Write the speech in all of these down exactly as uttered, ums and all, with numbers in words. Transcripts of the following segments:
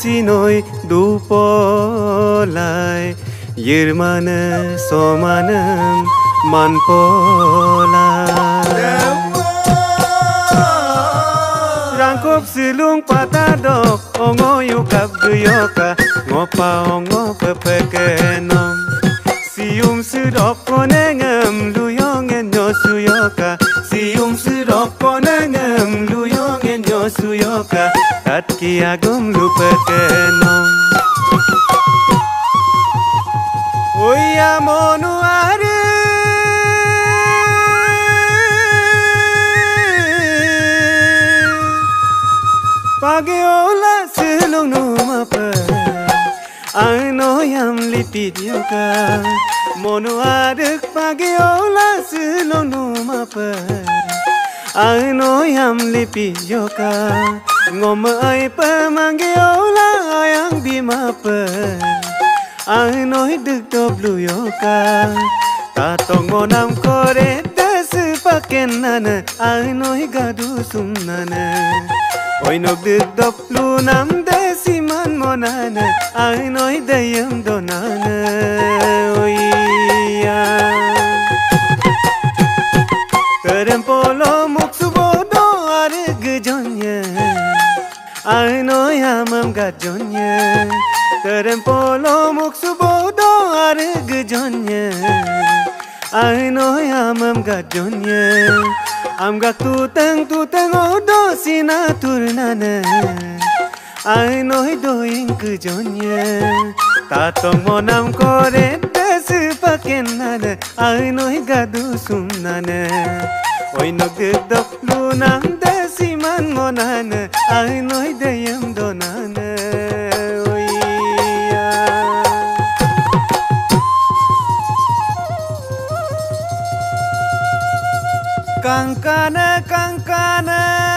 sinoi dupolai yirmana somanam manpolai rangkop silung patadok ongo yukap guyoka ngopa ongo pepekenom sium sidok konengem luyong enyo suyoka sium sidok konengem luyong enyo suyoka tat kiagum lupekenom oya monu are pagiola silung numapa ano yam lipit yoka mono adek pagiola silung numapa ano yam lipit yoka ngoma ai pamangiola ayang bimapa ano dek doblu yoka tatong monam kore des pakenana ano gadu sumnana oi nok dek doblu nam desiman monana ai noi dayam donana oi ya terem polo muksubodo are gejonya ai noi amam gajonya terem polo muksubodo are gejonya ai noi amam gajonya am gak tuteng tuteng odo sinaturnana ai nói doing kejonya tatong monam kore des pakenana ai nói gadu sumnana oi nok dok lunam desiman monana ai nói dayam donana oi ya kangkana kangkana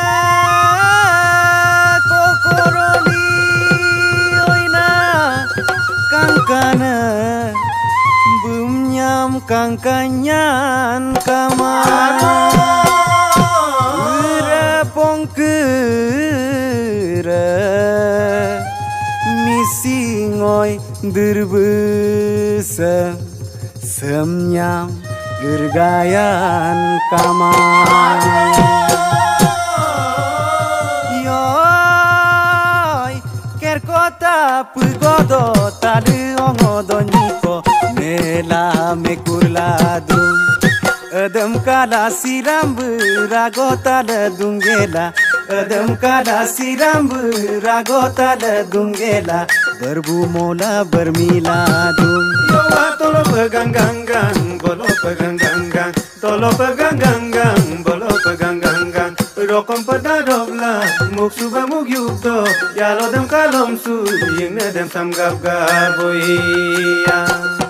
kangkana bumnyam kangkanyan kamar ura pongkera misingoi derbesa semnyam gergayan kamar kota pugodo tali ongodo niko nela mekurladu adam kala sirambu ragota la dungela adam kala sirambu ragota la dungela berbu mola bermiladu yo tolo peganggangang bolo peganggangang tolo peganggangang bolo peganggangang rokom pada dobla muk suba muk yukto ya lo dem kalom su yeng ne dem sam gab gaboya